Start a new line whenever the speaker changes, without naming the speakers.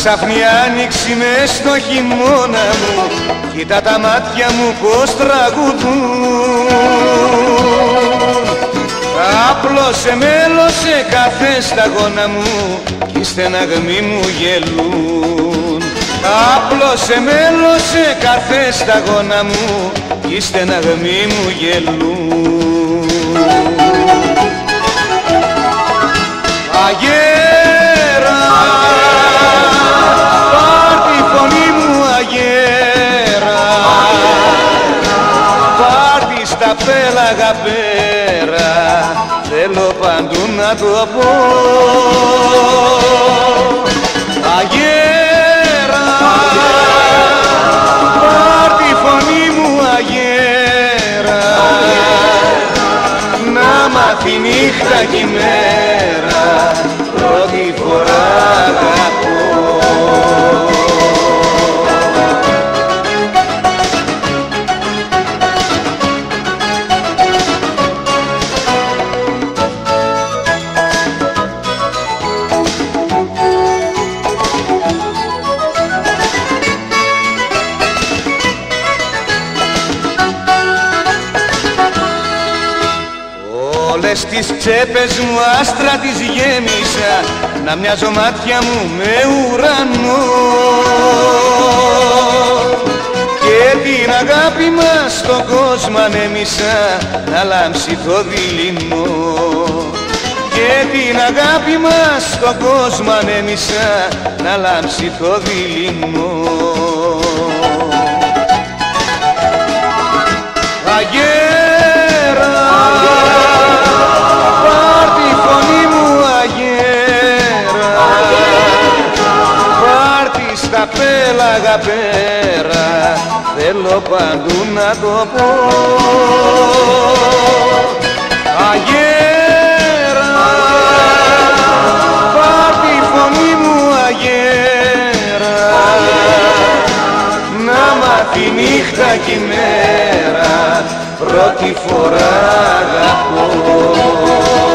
ξάφνη άνοιξη μες στο χειμώνα μου, κοίτα τα μάτια μου πως τραγουδούν. Άπλωσε μέλωσε κάθε σταγόνα μου κι οι στεναγμοί μου γελούν. Άπλωσε μέλωσε κάθε σταγόνα μου κι οι στεναγμοί μου γελούν. Αγέρα, πάρ' τη φωνή μου αγέρα, πάρ' τη στα πέλαγα πέρα, θέλω παντού να το πω. Αγέρα, πάρ' τη φωνή μου αγέρα, να μάθει νύχτα κι η μέρα, πρώτη φορά αγαπώ. Όλες τις τσέπες μου άστρα τις γέμισα, να μοιάζω μάτια μου με ουρανό. Και την αγάπη μας στον κόσμο ανέμισα, να λάμψει το δειλινό. Και την αγάπη μας στον κόσμο ανέμισα, να λάμψει το δειλινό. Αγέρα, πάρ' τη φωνή μου αγέρα, πάρ' τη στα πέλαγα πέρα, θέλω παντού να το πω. Αγέρα, πάρ' τη φωνή μου αγέρα, να μάθει νύχτα κι η μέρα, πρώτη φορά αγαπώ.